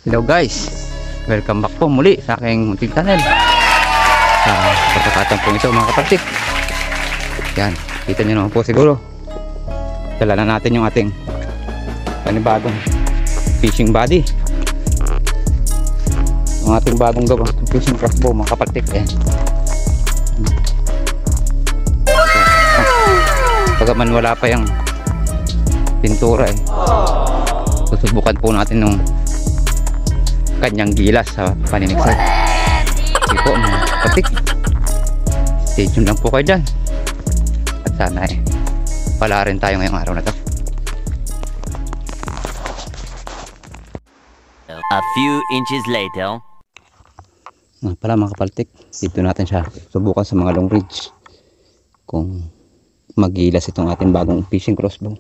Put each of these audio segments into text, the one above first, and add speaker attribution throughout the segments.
Speaker 1: Hello guys, welcome back po muli sa aking munting channel. Sa pagkakataon po ito mga kapatid, yan, kita nyo naman po siguro, dala na natin yung ating panibagong fishing body, yung ating bagong gawa fishing crossbow mga kapatid. Yan, pagaman wala pa yung pintura susubukan po natin nung kanyang gilas sa paninigsay. Sige po mga kapatid, stay tuned lang po kayo dyan at sana pala rin tayo ngayong araw na to.
Speaker 2: A few inches later.
Speaker 1: Pala mga kapaltik, dito natin siya subukan sa mga long ridge kung magilas itong ating bagong fishing crossbow.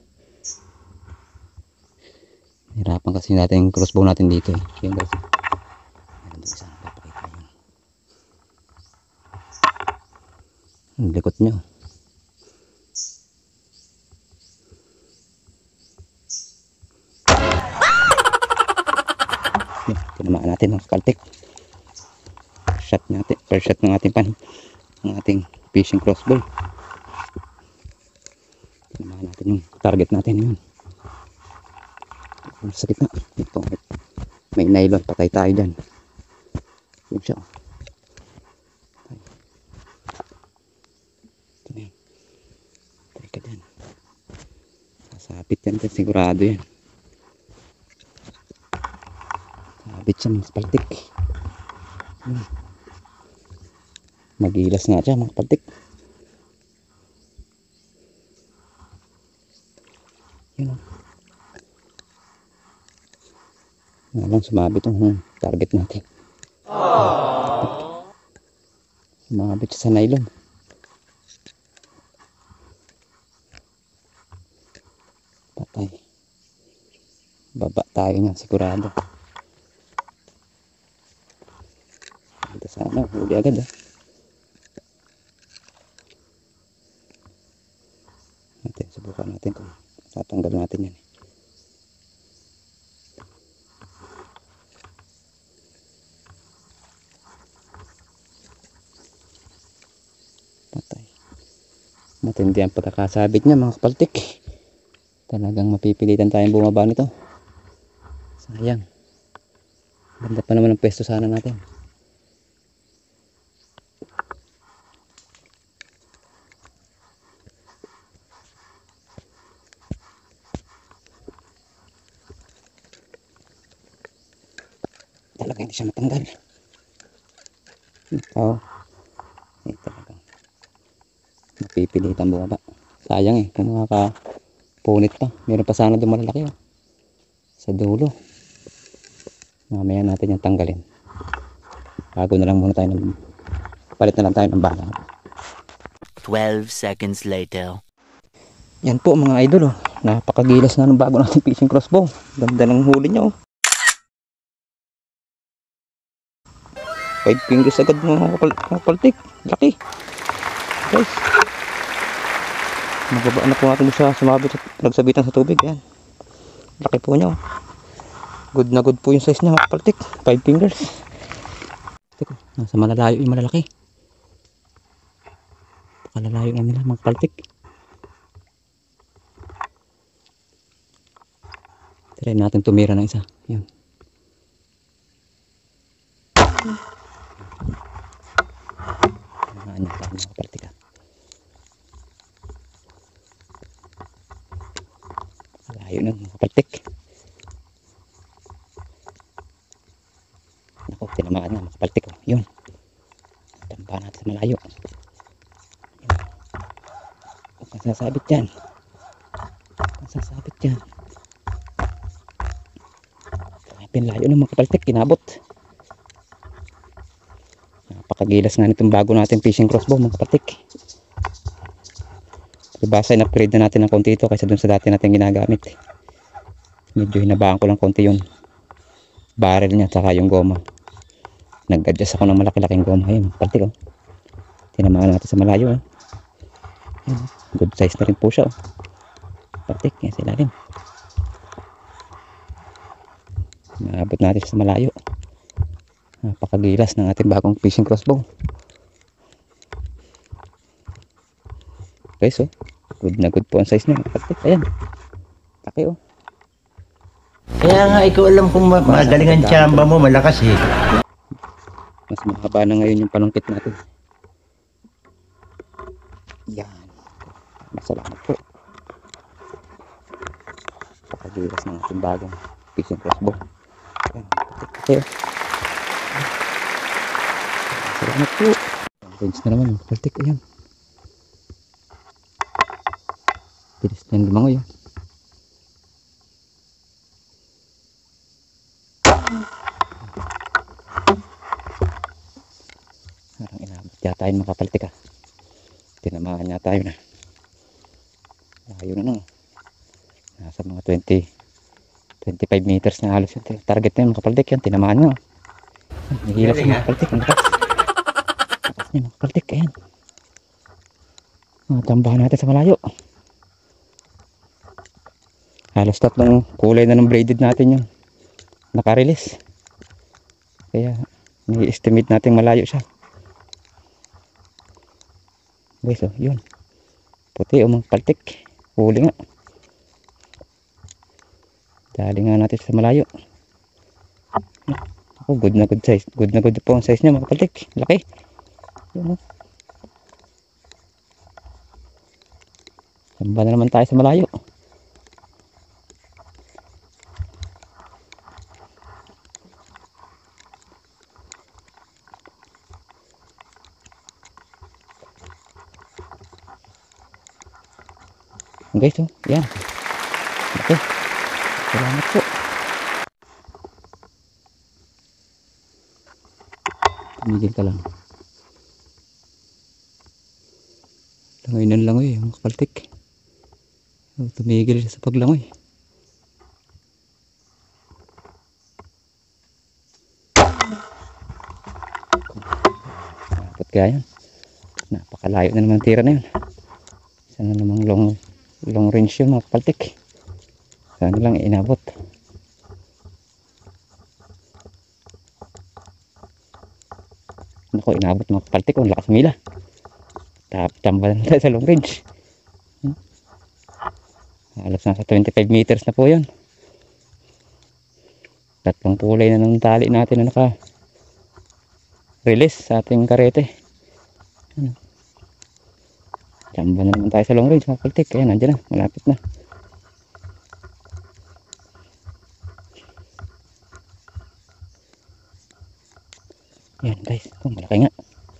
Speaker 1: Hirapan kasi natin yung crossbow natin dito Yan guys, meron doon isang papakita yung likot nyo. Tinamaan natin mga kapaltik. First shot ng ating ng ating fishing crossbow. Tinamaan natin yung target natin yun. Sa gitna. Ito, may nylon, patay tayo dyan. Yun siya. Ito na yun. Patay ka dyan. Sasabit yan, sigurado yan. Sabit siya mga kapaltik. Magilas nga siya mga kapaltik. Yun o. Ngalang sumabit yung target natin. Sumabit sa nylon. Patay. Baba tayo niyan sigurado. Ito sana huli agad subukan natin kung tatanggal natin yan. Patay. Matindi ang pagkakasabit niya mga kapaltik. Talagang mapipilitan tayong bumaba nito. Sayang. Ganda pa naman ang pwesto sana natin. Talaga hindi siya matanggal. Talagang mapipilitan bumaba. Sayang kung makakapunit pa. Meron pa sana doon malalaki sa dulo. Mamaya natin yung tanggalin. Bago na lang muna tayo palit na lang tayo ng bala.
Speaker 2: 12 seconds later.
Speaker 1: Yan po mga idol napakagilas na ng bago natin fishing crossbow. Ganda ng huli niya 5 fingers agad mga kapaltik. Laki guys. Magbaba na po natin sa nagsabitan sa tubig. Yan, laki po niya good na good po yung size niya mga kapaltik. 5 fingers. Nasa malalayo yung malalaki. Pakalalayo nga nila mga kapaltik. Try natin tumira ng isa. Yan. Mga kapaltik layo na mga kapaltik. Naku, tinamaan na mga kapaltik yun, tamba natin sa malayo. Masasabit yan, masasabit yan. Pinlayo na mga kapaltik, kinabot. Napakagilas nga nitong bago natin fishing crossbow mga kapaltik. Basta in-upgrade na natin ng konti ito kaysa dun sa dati natin ginagamit. Medyo hinabaan ko lang konti yung barrel niya tsaka yung goma. Nag-adjust ako ng malaki-laking goma. Ayun, kapaltik tinamaan natin sa malayo good size na rin po siya kapaltik. Yan sila rin. Naabot natin sa malayo. Napakagilas ng ating bagong fishing crossbow. Guys, oh, good na good po ang size niya. Ayan, laki oh.
Speaker 3: Kaya nga ikaw alam kung magaling ang tsamba mo, malakas eh.
Speaker 1: Mas mahaba na ngayon yung panungkit natin. Yan. Masalamat po. Pakagilas ng ating bagong fishing crossbow. Ayan, okay. Salamat po. Range na naman, paltik. Ayan. Bilis na yung lumangoy. Parang inabot yata yung makapaltik ah. Tinamaan niya tayo na. Layo na no. Nasa mga 25 meters na halos yung target na yung makapaltik yan. Tinamaan niya. Nahihilap sa makapaltik. Ang lakas. Lakas niya makapaltik. Ayan. Tambahan natin sa malayo. Halos tatlong kulay na ng braided natin yung nakarelease. Kaya ni-estimate natin malayo siya. Guys, oh, yun. Puti o magpaltik. Huli nga. Dali nga natin sa malayo. Oh, good na good size. Good na good po ang size niya, magpaltik. Laki. Yun, oh. Samba na naman tayo sa malayo. Guys, oh, yan. Okay. Salamat po. Tumigil ka lang. Langoy ng langoy, ang kapaltik. Tumigil siya sa paglangoy. Dapat kaya yan. Napakalayo na naman tira na yun. Isa na namang long range yun mga kapaltik. Sana lang inabot. Naku, inabot mga kapaltik. Ang lakas mila. Tamba na tayo sa long range. Halos nasa 25 meters na po yun. Tatlong kulay na ng tali natin na naka release sa ating karete. Tamba na naman tayo sa long range mga kapaltik. Ayan, nandiyan na, malapit na. Yan guys, malaki nga.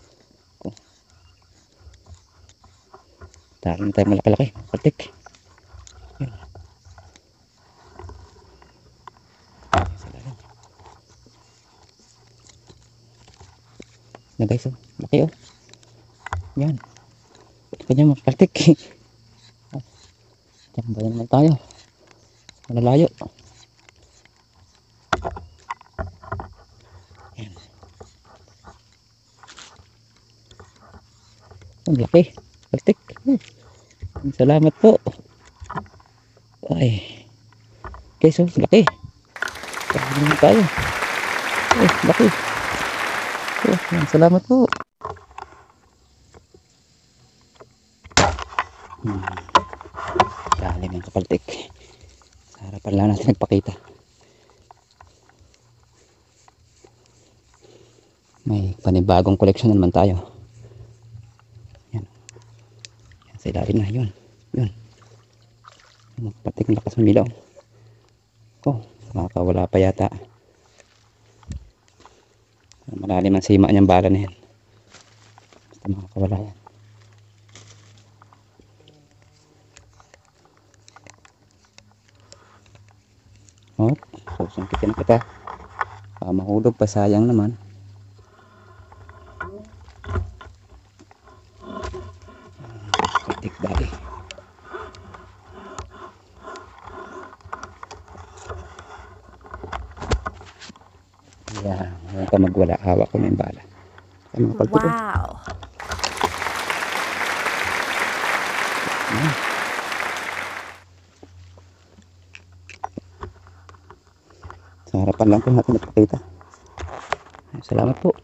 Speaker 1: Tali na tayo malaki-laki mga kapaltik. Na guys, oh, laki oh. Yan. Kanya magpaltik. Tamba na naman tayo. Malalayo. Yan. Ang laki. Paltik. Salamat po. Ay. Guys, oh, laki. Tamba na naman tayo. Ay, laki. Oh, salamat po. Dali mga kapaltik. Sa harapan lang natin nagpakita. May panibagong koleksyon naman tayo. Yan. Yan sa ilalim na. Yun. Yun. Mga kapaltik, lakas ng bilaw. Oh, makakawala pa yata. Malalim ang sima niyang bala na yan. Basta makakawala yan. Oh, susungkitin kita. Mahulog pa, sayang naman. Katik dali. Yan, huwag ka magwala. Hawak ko na yung bala. Wow! Sa harapan lang po natin napakita. Salamat po.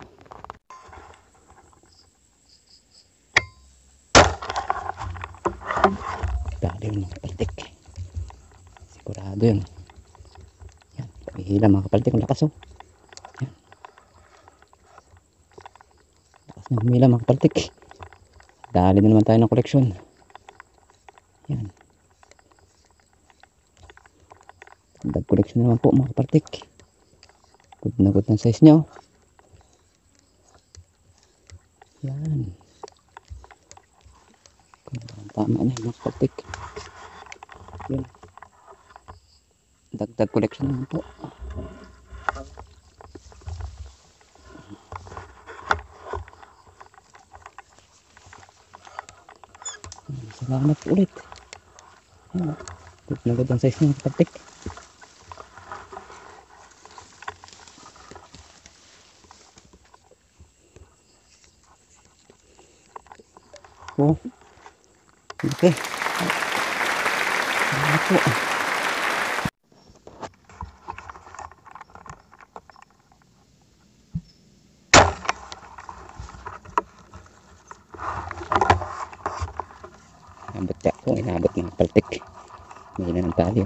Speaker 1: Dali yun mga kapaltik. Sigurado yun. Yan, pahihila mga kapaltik. Ang lakas oh. Yan. Lakas na humila mga kapaltik. Dali na naman tayo ng koleksyon. Yan. Dag koleksyon naman po mga kapaltik. Good na good ng size nyo. Yan. Tama na mga kapaltik. Yan. Dagdag koleksyon naman po. Salamat ulit. Yan. Good na good ang size ng kapaltik. Oh. Okay. Salamat po. Inabot niya po. Inabot ng paltik. May na ng tali.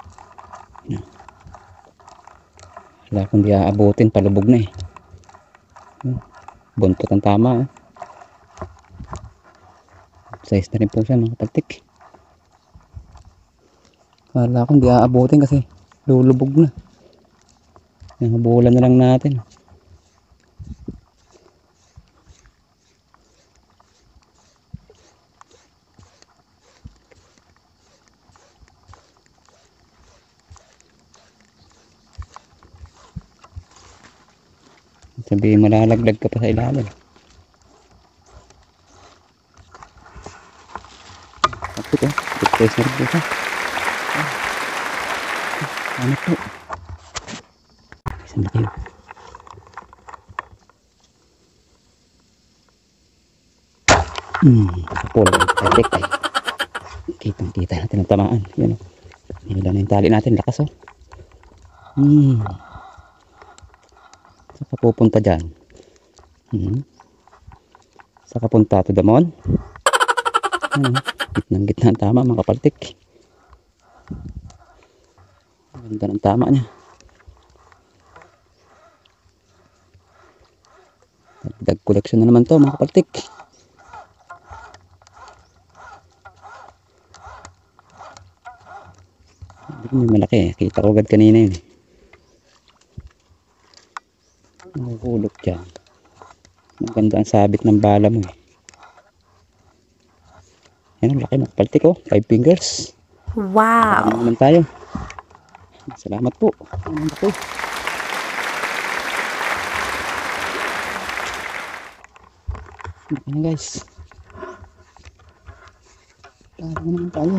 Speaker 1: Wala kung di aabutin. Palubog na eh. Buntot ang tama. Size na rin po siya mga kapaltik. Wala akong di aabutin kasi lulubog na. Nahabulan na lang natin. Sabihin malalaglag ka pa sa ilalim. Ito, good size na rin po siya. Ano po? Isang laki. Kapol. Perfect ay. Kitang kita natin ang tamaan. Yan o. Nihila na yung tali natin. Lakas o. Saka pupunta dyan. Saka punta to the mall. Gitnang gitna ang tama mga kapaltik. Ganda ng tama niya. Dag koleksyon na naman to mga kapaltik. May malaki. Kita ko agad kanina yun. Nahuhulog dyan. Maganda ang sabit ng bala mo eh. Yan ang laki ng kapaltik oh. 5 fingers.
Speaker 4: Wow!
Speaker 1: Ano naman tayo. Salamat po. Ano po? Ano guys. Ano naman tayo.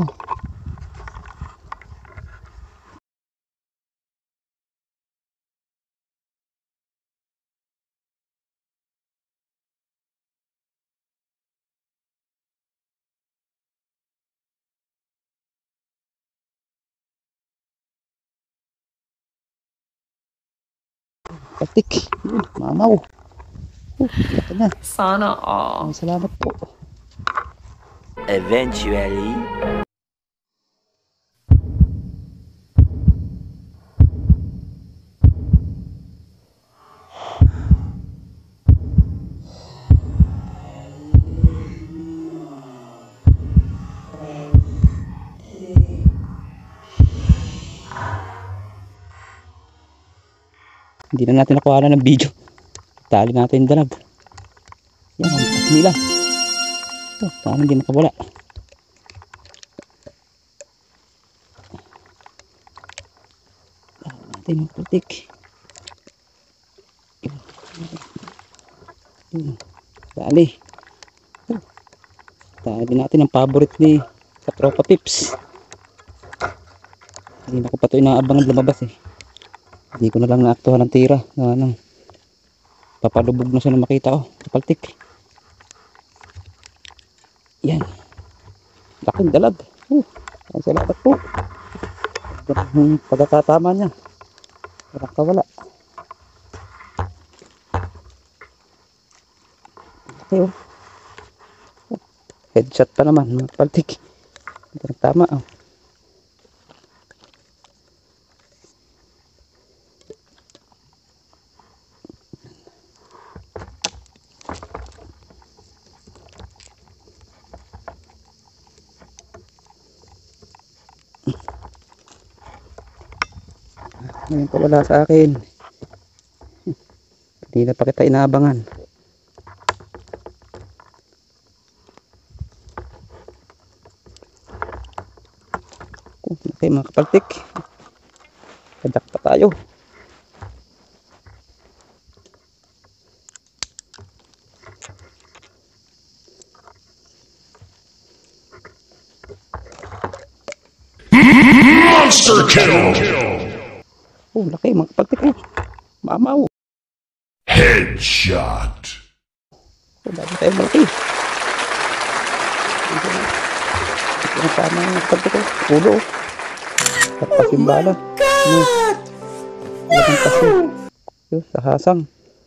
Speaker 1: Patik. Mamaw. Laki na.
Speaker 4: Sana all.
Speaker 1: Salamat po.
Speaker 2: Eventually.
Speaker 1: Hindi na natin nakuha ng video. Tali natin yung dalag. Yan, ang taas nila. Ito, paano hindi nakawala. Tali natin yung putik. Tali. Tali natin ang favorite ni Katropa Pips. Hindi na ko pa ito inaabangan lumabas eh. Hindi ko na lang naaktuhan ng tira. Papalubog na siya na makita ko. Kapaltik. Yan. Laking dalag. Salamat po. Ang pagkakatama niya. Walang kawala. Okay, oh. Headshot pa naman mga kapaltik. Hindi tama oh. Ngayon pa wala sa akin. Hindi na pa kita inaabangan. Okay mga kapaltik. Kadak pa tayo.
Speaker 5: Monster kill!
Speaker 1: Oh, laki mga kapaltik. Oh. Mamaw.
Speaker 5: Headshot!
Speaker 1: Oh, dami tayo malaki. Ito na tama mga kapaltik. Oh. Ulo. Tapos yung bala. Oh my God! Yung sa hasang.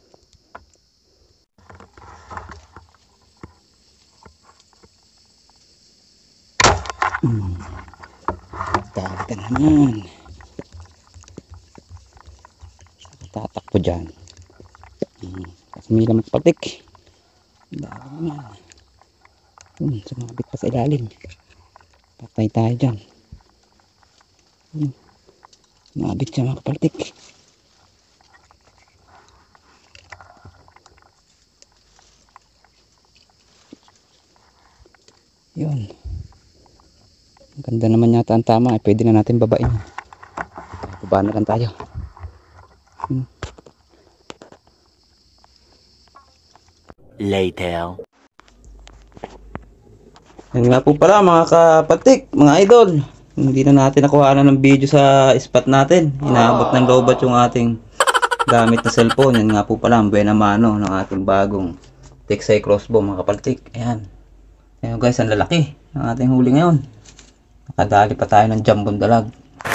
Speaker 1: Dami ka naman. Tatakbo dyan. Kasi may lamang patik. Dami naman. Sumabit pa sa ilalim. Patay tayo dyan. Sumabit siya mga kapaltik. Yun. Ang ganda naman yata ang tama. Pwede na natin babain. Baba na lang tayo.
Speaker 2: Later.
Speaker 1: Yan nga po pala mga kapatik, mga idol. Hindi na natin nakuha ng video sa spot natin. Inaabot ng lobat yung ating gamit na cellphone. Yan nga po pala ang buena mano ng ating bagong Texay crossbow mga kapatik. Ayan. Ayan guys, ang lalaki ng ating huli ngayon. Nakadali pa tayo ng jambong dalag.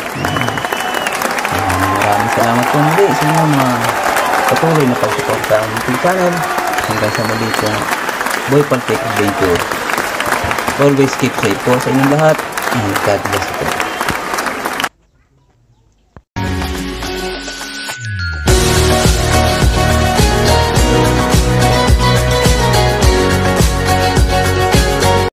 Speaker 1: Maraming salamat po muli sa inyo mga patuloy na pag-support sa ating channel. Hanggang sa muli po, Boy Paltik Adventure. Always keep safe po sa inyong lahat. And God bless you.